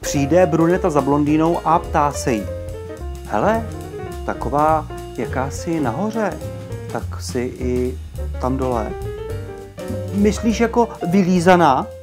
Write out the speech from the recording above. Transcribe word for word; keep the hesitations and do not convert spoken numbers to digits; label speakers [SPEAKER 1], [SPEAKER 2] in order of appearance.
[SPEAKER 1] Přijde bruneta za blondýnou a ptá se jí. Hele, taková jakási nahoře, tak si i tam dole. Myslíš jako vylízaná?